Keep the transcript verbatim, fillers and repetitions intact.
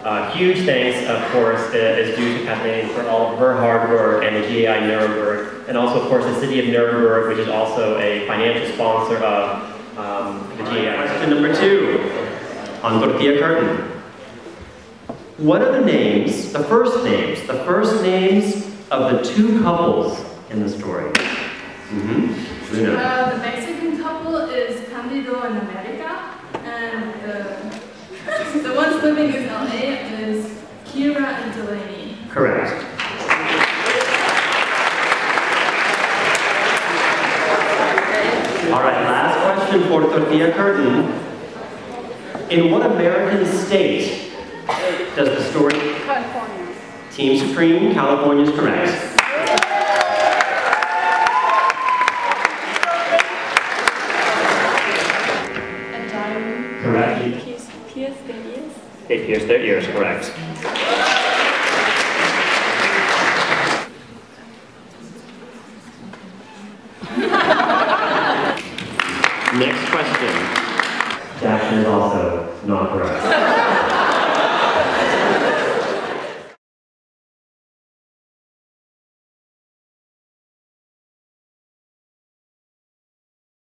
Uh, huge thanks, of course, is due to Kathleen for all of her hard work and the G A I Nuremberg, and also, of course, the city of Nuremberg, which is also a financial sponsor of um, the G A I. Question number two on Tortilla Curtain. What are the names, the first names, the first names of the two couples in the story? Mm-hmm. Luna. Uh, the Mexican couple is Candido and America, and the, the ones living in L A is Kira and Delaney. Correct. All right, last question for Tortilla Curtain. In what American state does the story... California. Team Supreme, California is correct. A diary. Correct. Pierce, pierce their ears. They pierce their ears, correct. Next question. Jackson is also not correct.